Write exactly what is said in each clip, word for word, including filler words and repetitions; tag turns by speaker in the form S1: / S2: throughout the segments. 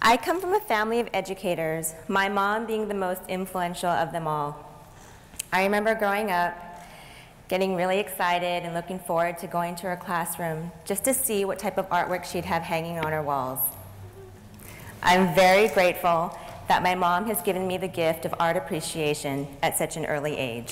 S1: I come from a family of educators, my mom being the most influential of them all. I remember growing up, getting really excited and looking forward to going to her classroom just to see what type of artwork she'd have hanging on her walls. I'm very grateful that my mom has given me the gift of art appreciation at such an early age.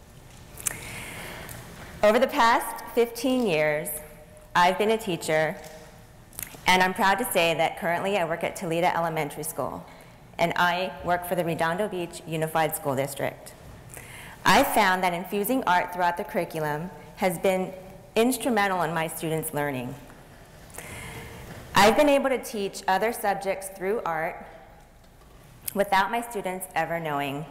S1: Over the past fifteen years, I've been a teacher, and I'm proud to say that currently I work at Toledo Elementary School, and I work for the Redondo Beach Unified School District. I've found that infusing art throughout the curriculum has been instrumental in my students' learning. I've been able to teach other subjects through art without my students ever knowing.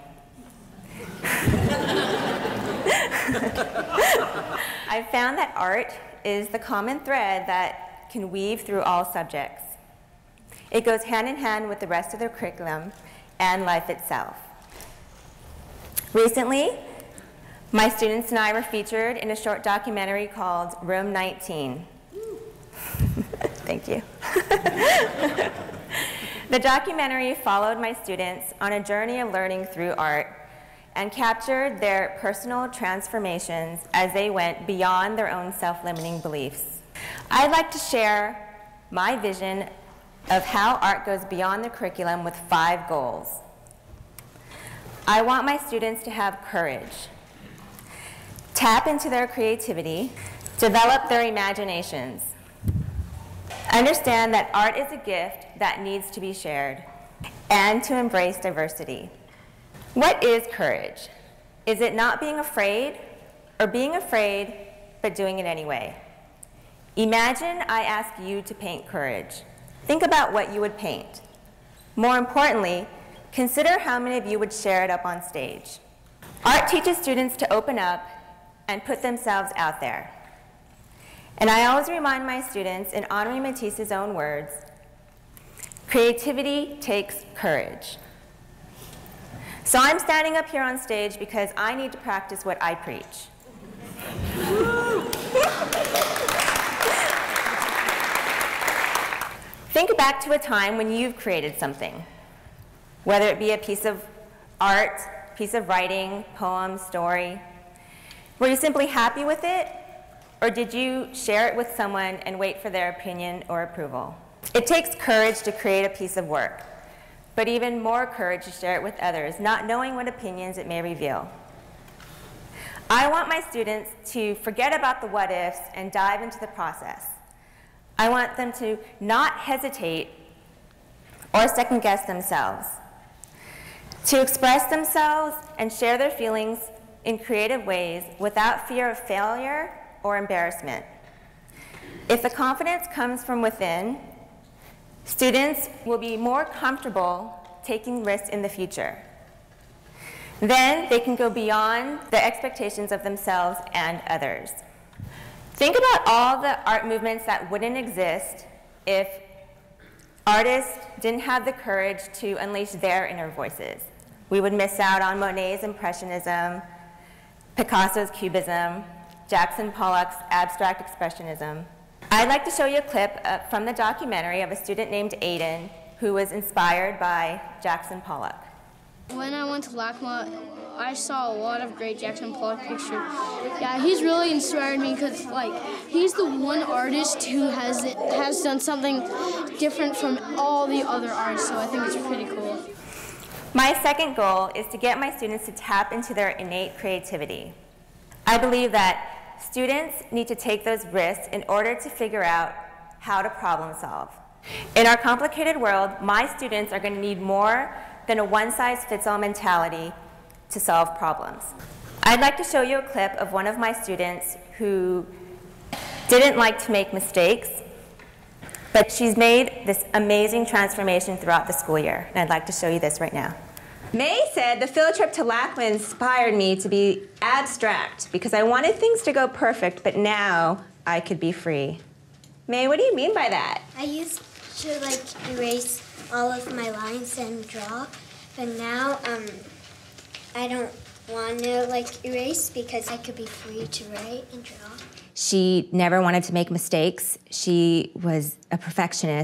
S1: I've found that art is the common thread that can weave through all subjects. It goes hand in hand with the rest of the curriculum and life itself. Recently, my students and I were featured in a short documentary called Room nineteen. Thank you. The documentary followed my students on a journey of learning through art and captured their personal transformations as they went beyond their own self-limiting beliefs. I'd like to share my vision of how art goes beyond the curriculum with five goals. I want my students to have courage, tap into their creativity, develop their imaginations, understand that art is a gift that needs to be shared, and to embrace diversity. What is courage? Is it not being afraid, or being afraid but doing it anyway? Imagine I ask you to paint courage. Think about what you would paint. More importantly, consider how many of you would share it up on stage. Art teaches students to open up and put themselves out there. And I always remind my students, in honoring Matisse's own words, creativity takes courage. So I'm standing up here on stage because I need to practice what I preach. Think back to a time when you've created something. Whether it be a piece of art, piece of writing, poem, story. Were you simply happy with it, or did you share it with someone and wait for their opinion or approval? It takes courage to create a piece of work, but even more courage to share it with others, not knowing what opinions it may reveal. I want my students to forget about the what-ifs and dive into the process. I want them to not hesitate or second-guess themselves, to express themselves and share their feelings in creative ways without fear of failure or embarrassment. If the confidence comes from within, students will be more comfortable taking risks in the future. Then they can go beyond the expectations of themselves and others. Think about all the art movements that wouldn't exist if artists didn't have the courage to unleash their inner voices. We would miss out on Monet's Impressionism, Picasso's Cubism, Jackson Pollock's Abstract Expressionism. I'd like to show you a clip uh, from the documentary of a student named Aiden who was inspired by Jackson Pollock.
S2: When I went to LACMA, I saw a lot of great Jackson Pollock pictures. Yeah, he's really inspired me because, like, he's the one artist who has it, has done something different from all the other artists, so I think it's pretty cool.
S1: My second goal is to get my students to tap into their innate creativity. I believe that students need to take those risks in order to figure out how to problem solve. In our complicated world, my students are going to need more than a one-size-fits-all mentality to solve problems. I'd like to show you a clip of one of my students who didn't like to make mistakes, but she's made this amazing transformation throughout the school year, and I'd like to show you this right now. May said the field trip to LACMA inspired me to be abstract because I wanted things to go perfect, but now I could be free. May, what do you mean by that?
S3: I used to like erase all of my lines and draw, but now um, I don't want to like erase because I could be free to write and draw.
S1: She never wanted to make mistakes. She was a perfectionist,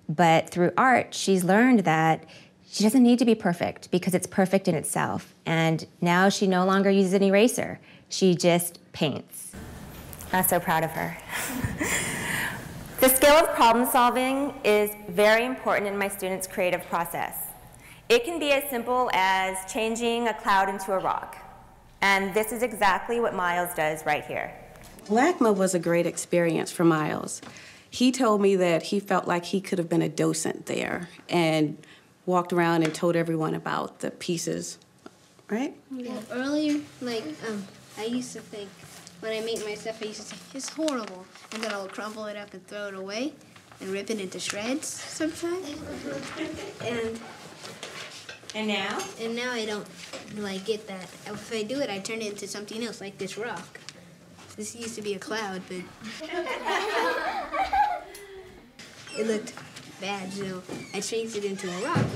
S1: But through art, she's learned that she doesn't need to be perfect because it's perfect in itself. And now she no longer uses an eraser. She just paints. I'm so proud of her. The skill of problem solving is very important in my students' creative process. It can be as simple as changing a cloud into a rock. And this is exactly what Miles does right here.
S4: LACMA was a great experience for Miles. He told me that he felt like he could have been a docent there and walked around and told everyone about the pieces, right?
S2: Well, earlier, like, um, I used to think, when I make my stuff, I used to say, it's horrible. And then I'll crumple it up and throw it away and rip it into shreds sometimes. And
S1: And now?
S2: and now I don't, like, get that. If I do it, I turn it into something else, like this rock. This used to be a cloud, but it looked bad, so I changed it into a rock.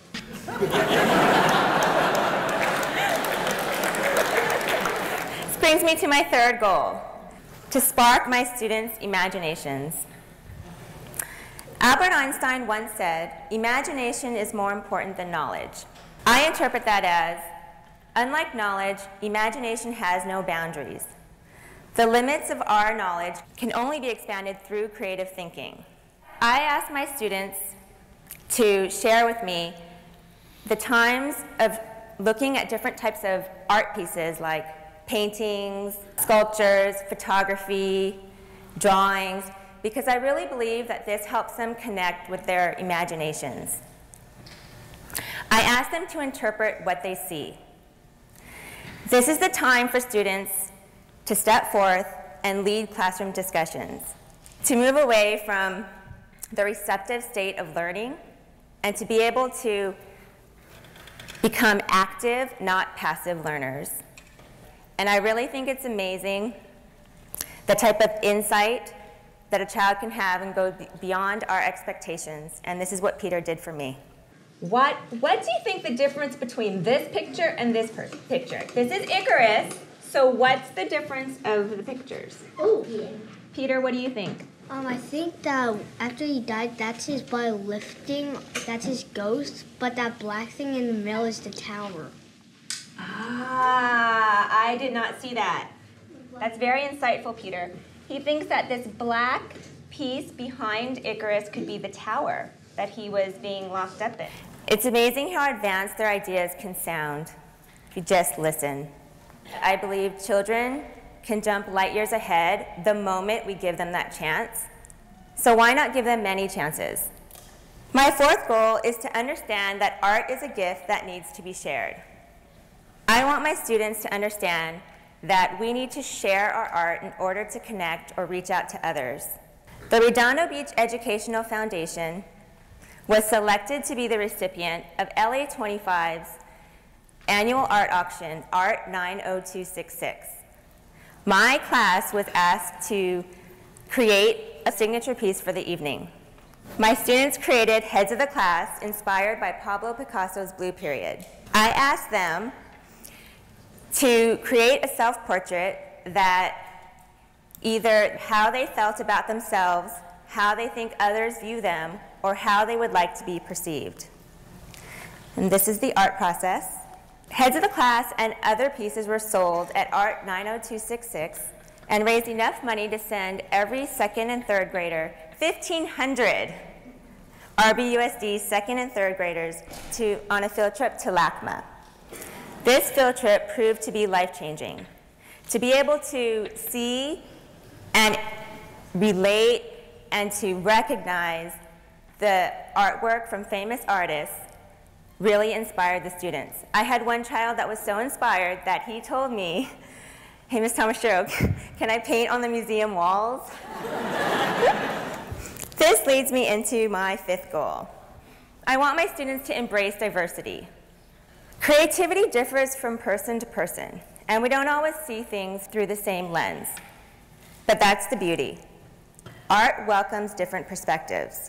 S1: This brings me to my third goal, to spark my students' imaginations. Albert Einstein once said, imagination is more important than knowledge. I interpret that as, unlike knowledge, imagination has no boundaries. The limits of our knowledge can only be expanded through creative thinking. I ask my students to share with me the times of looking at different types of art pieces like paintings, sculptures, photography, drawings, because I really believe that this helps them connect with their imaginations. I ask them to interpret what they see. This is the time for students to step forth and lead classroom discussions, to move away from the receptive state of learning and to be able to become active, not passive learners. And I really think it's amazing the type of insight that a child can have and go beyond our expectations. And this is what Peter did for me. What, what do you think the difference between this picture and this picture? This is Icarus. So what's the difference of the pictures?
S3: Oh, yeah.
S1: Peter, what do you think?
S3: Um, I think that after he died, that's his body lifting, that's his ghost, but that black thing in the middle is the tower.
S1: Ah, I did not see that. That's very insightful, Peter. He thinks that this black piece behind Icarus could be the tower that he was being locked up in. It's amazing how advanced their ideas can sound if you just listen. I believe children can jump light years ahead the moment we give them that chance. So why not give them many chances? My fourth goal is to understand that art is a gift that needs to be shared. I want my students to understand that we need to share our art in order to connect or reach out to others. The Redondo Beach Educational Foundation was selected to be the recipient of L A twenty-five's annual art auction, Art nine oh two six six. My class was asked to create a signature piece for the evening. My students created heads of the class inspired by Pablo Picasso's Blue Period. I asked them to create a self-portrait that either how they felt about themselves, how they think others view them, or how they would like to be perceived. And this is the art process. Heads of the class and other pieces were sold at Art nine oh two six six and raised enough money to send every second and third grader, fifteen hundred R B U S D second and third graders, to, on a field trip to LACMA. This field trip proved to be life-changing. To be able to see and relate and to recognize the artwork from famous artists really inspired the students. I had one child that was so inspired that he told me, hey, Miz Tamashiro, can I paint on the museum walls? This leads me into my fifth goal. I want my students to embrace diversity. Creativity differs from person to person, and we don't always see things through the same lens. But that's the beauty. Art welcomes different perspectives.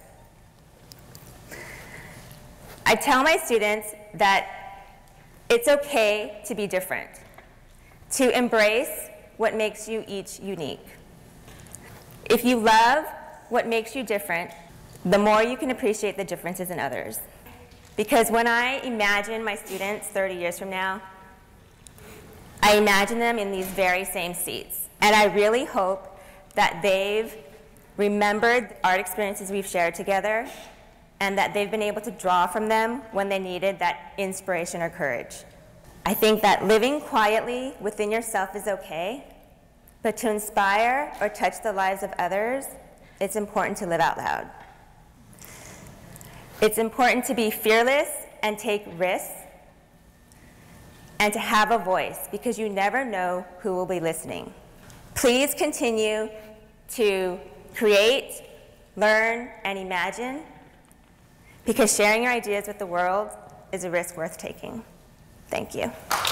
S1: I tell my students that it's okay to be different, to embrace what makes you each unique. If you love what makes you different, the more you can appreciate the differences in others. Because when I imagine my students thirty years from now, I imagine them in these very same seats. And I really hope that they've remembered the art experiences we've shared together and that they've been able to draw from them when they needed that inspiration or courage. I think that living quietly within yourself is okay, but to inspire or touch the lives of others, it's important to live out loud. It's important to be fearless and take risks and to have a voice because you never know who will be listening. Please continue to create, learn, and imagine because sharing your ideas with the world is a risk worth taking. Thank you.